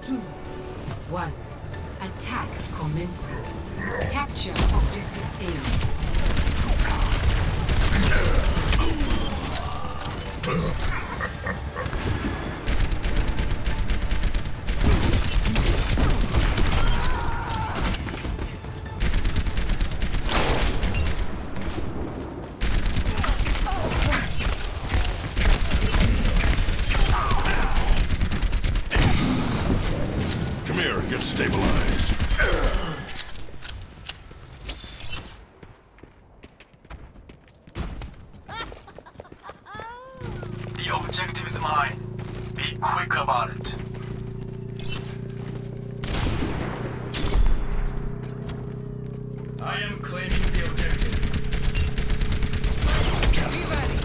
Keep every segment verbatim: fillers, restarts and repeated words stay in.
two, one. Attack commencing. Capture objective A. The objective is mine. Be quick about it. I am claiming the objective. Be ready.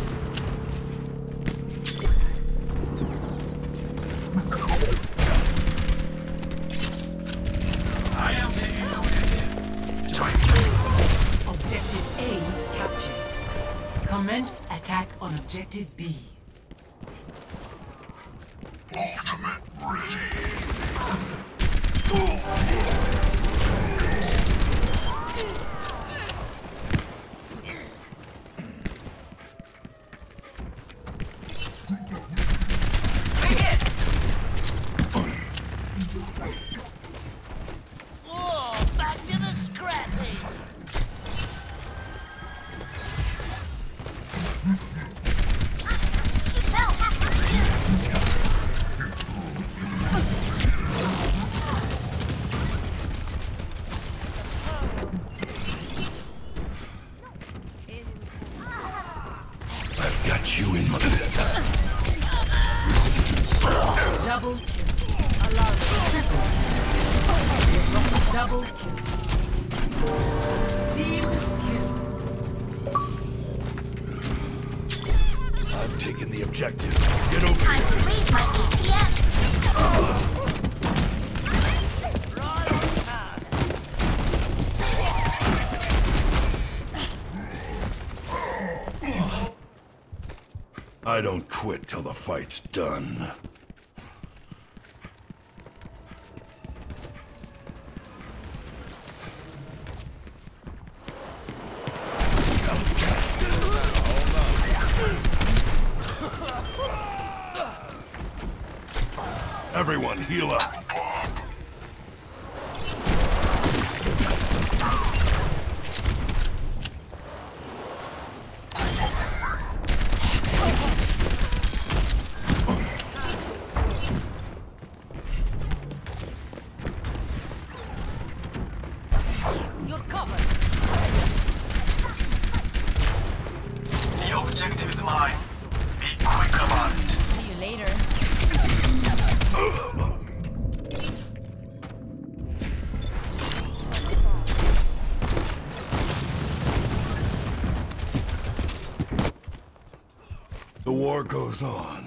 I am taking the objective. Join me. Objective A captured. Commence attack on objective B. Ultimate ready. I've got you in my Double kill. Alarm. Double kill. Team kill. I've taken the objective. Get over Time to here. raise my A P S. I don't quit till the fight's done. Everyone, heal up. You're covered. The objective is mine. Be quick about it. See you later. The war goes on.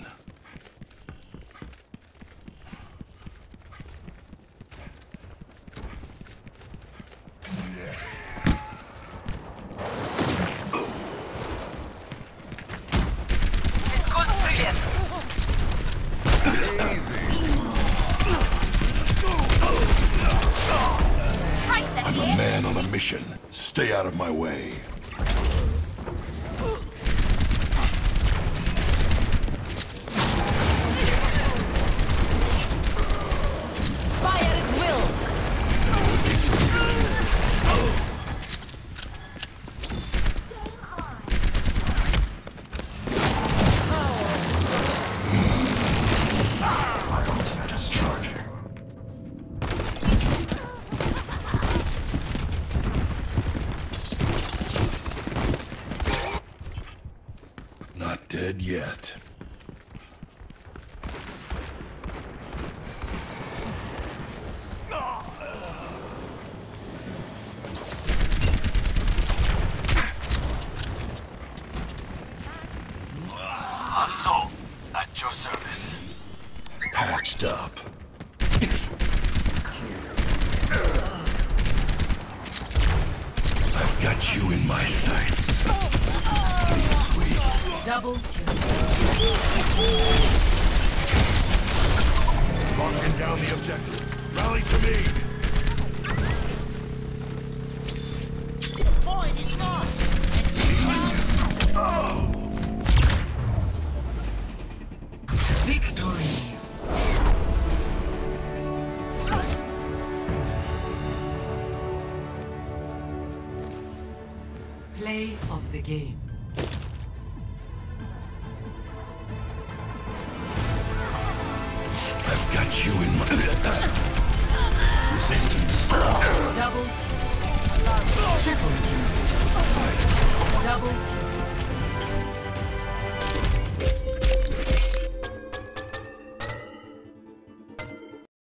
I'm a man on a mission. Stay out of my way. Fire at will. My ultimate is charging. Not dead yet. Hanzo, at your service. Patched up. I've got you in my sights. Sweet. Double kill. objective. Rally to me. Point is lost. Oh! Victory. Play of the game. I've got you in my... Resist